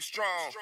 strong.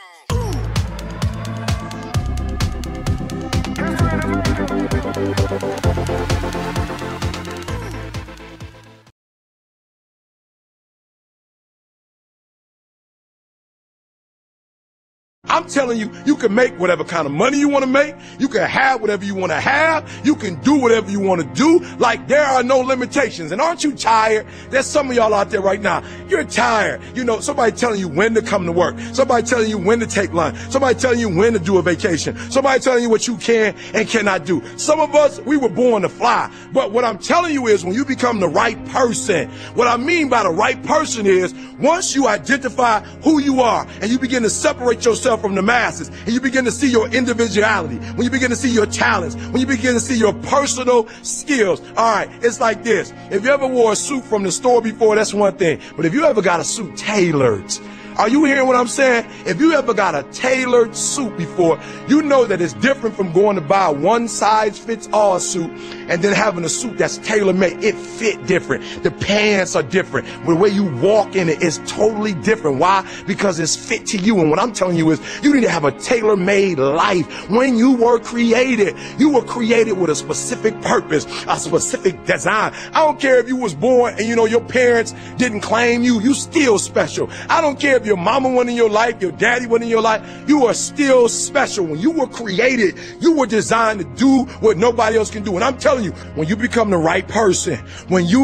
I'm telling you, you can make whatever kind of money you want to make. You can have whatever you want to have. You can do whatever you want to do. Like, there are no limitations. And aren't you tired? There's some of y'all out there right now. You're tired. You know, somebody telling you when to come to work. Somebody telling you when to take lunch. Somebody telling you when to do a vacation. Somebody telling you what you can and cannot do. Some of us, we were born to fly. But what I'm telling you is when you become the right person, what I mean by the right person is once you identify who you are and you begin to separate yourself from the masses, and you begin to see your individuality, when you begin to see your talents, when you begin to see your personal skills. All right, it's like this. If you ever wore a suit from the store before, that's one thing. But if you ever got a suit tailored, are you hearing what I'm saying? If you ever got a tailored suit before, you know that it's different from going to buy a one-size-fits-all suit and then having a suit that's tailor-made. It fit different. The pants are different. The way you walk in it is totally different. Why? Because it's fit to you. And what I'm telling you is you need to have a tailor-made life. When you were created with a specific purpose, a specific design. I don't care if you was born and, you know, your parents didn't claim you. You still special. I don't care if your mama wasn't in your life, your daddy wasn't in your life, you are still special. When you were created, you were designed to do what nobody else can do. And I'm telling you, when you become the right person, what you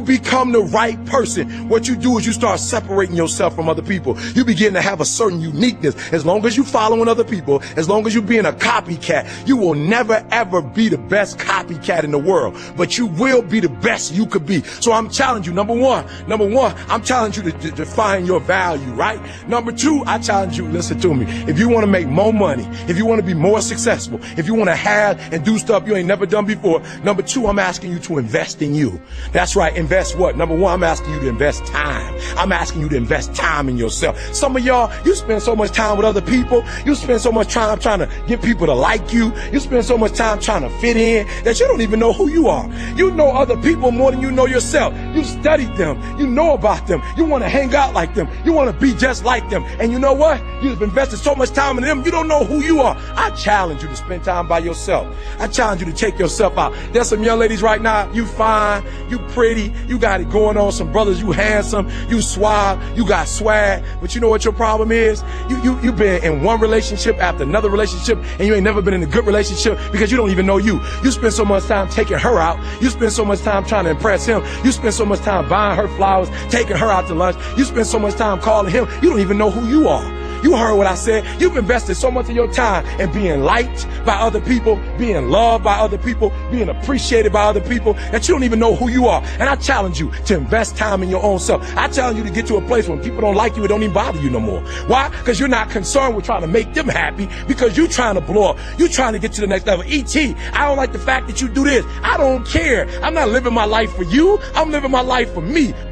do is you start separating yourself from other people. You begin to have a certain uniqueness. As long as you're following other people, as long as you're being a copycat, you will never ever be the best copycat in the world, but you will be the best you could be. So I'm challenging you, number one, I'm challenging you to define your value, right? Number two, I challenge you, listen to me. If you want to make more money, if you want to be more successful, if you want to have and do stuff you ain't never done before, number two, I'm asking you to invest in you. That's right, invest what? Number one, I'm asking you to invest time. I'm asking you to invest time in yourself. Some of y'all, you spend so much time with other people. You spend so much time trying to get people to like you. You spend so much time trying to fit in that you don't even know who you are. You know other people more than you know yourself. You studied them. You know about them. You want to hang out like them. You want to be just like them. And you know what? You've invested so much time in them, you don't know who you are. I challenge you to spend time by yourself. I challenge you to take yourself out. There's some young ladies right now, you fine, you pretty, you got it going on. Some brothers, you handsome, you suave, you got swag. But you know what your problem is? You've been in one relationship after another relationship, and you ain't never been in a good relationship because you don't even know you. You spend so much time taking her out. You spend so much time trying to impress him. You spend so much time buying her flowers, taking her out to lunch. You spend so much time calling him. You don't even know who you are. You heard what I said. You've invested so much of your time in being liked by other people, being loved by other people, being appreciated by other people, that you don't even know who you are. And I challenge you to invest time in your own self. I challenge you to get to a place when people don't like you, it don't even bother you no more. Why? Because you're not concerned with trying to make them happy, because you're trying to blow up. You're trying to get to the next level. E.T., I don't like the fact that you do this. I don't care. I'm not living my life for you. I'm living my life for me.